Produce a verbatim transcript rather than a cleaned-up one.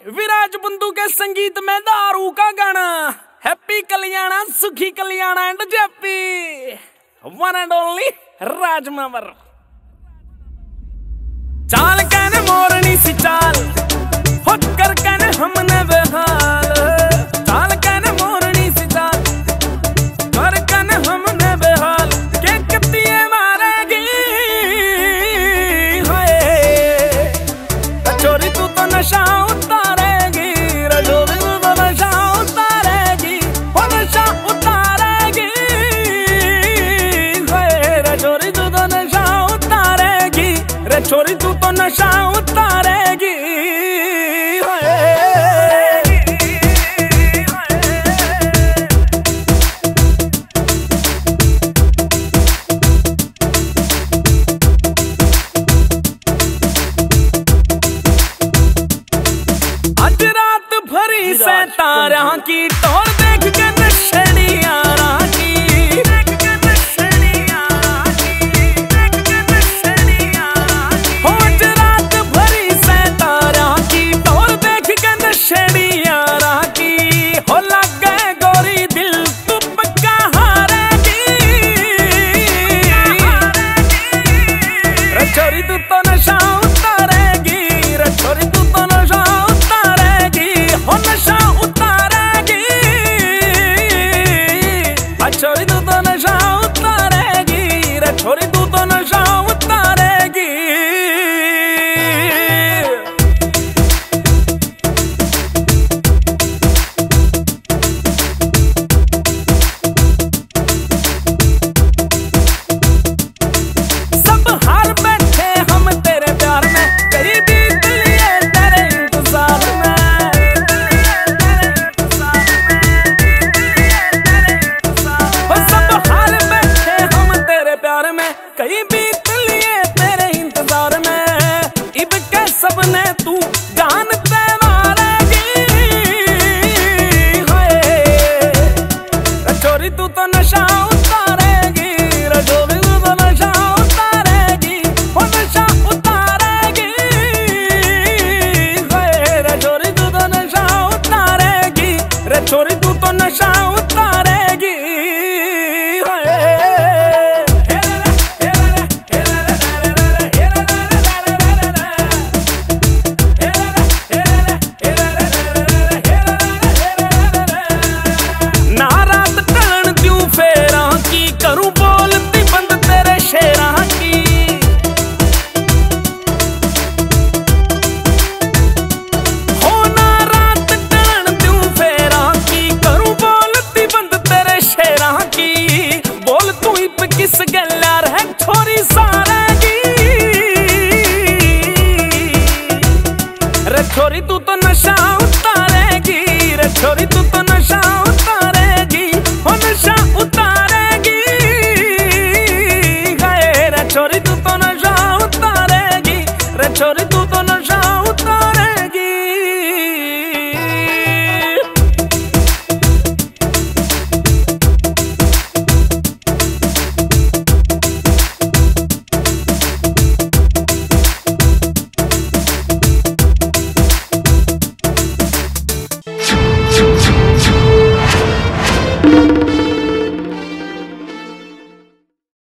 विराज बंधु के संगीत में दारू का गाना। हैप्पी कल्याणा, सुखी कल्याणा एंड जैप्पी, वन एंड ओनली राजमावर। चाल कहने मोरनी सी चाल, होकर कहने हमने बेहाल। चाल कहने मोरनी सी चाल, कर कहने हमने बेहाल। के कतिये मारेगी हाय, चोरी तू तो नशा उतारेगी। रजोरी तू तो नशा उतारेगी, हो नशा उतारेगी। हाय रजोरी तू तो नशा उतारेगी, रे छोरी तू तो नशा उतारेगी। आज रात भरी से तारा की टोर देख के नशेड़ियां राकी। हो आज रात भरी से तारा की टोर देख के नशेड़ियां राकी। हो लग गए गोरी दिल तू पक्का हारेगी। रे छोरी तू तो नशा उतारेगी, रे छोरी तू तो नशा उतारेगी, हो नशा उतारेगी। छोरी तू तो नशा उतारेगी, रे छोरी तू तो नशा उतारेगी। सब हार बैठे हम तेरे प्यार में, कई बीत लिए तेरे इंतजार में। हो सब हार बैठे हम तेरे प्यार में, कई बीत लिए तेरे इंतजार में। इब के सबने तू जान पे मारेगी हाय, छोरी तू तो नशा उतारेगी। रजोरी तू तो नशा उतारेगी, हो नशा उतारेगी। हाय रजोरी तू तो नशा उतारेगी, रे छोरी तू तो नशा उतारेगी। ना रात टलन द्यूं फेरा की, करूं बोलती बंद तेरे शेरा की। हो ना रात टलन द्यूं फेरा की, करूं बोलती बंद तेरे शेरा की। बोल तू इप किस गल्ला रह छोरी सारेगी। रे छोरी तू तो नशा उतारेगी, रे छोरी तू तो नशा उतारेगी, हो नशा उतारेगी। हाय रे छोरी तू तो नशा उतारेगी, रे छोरी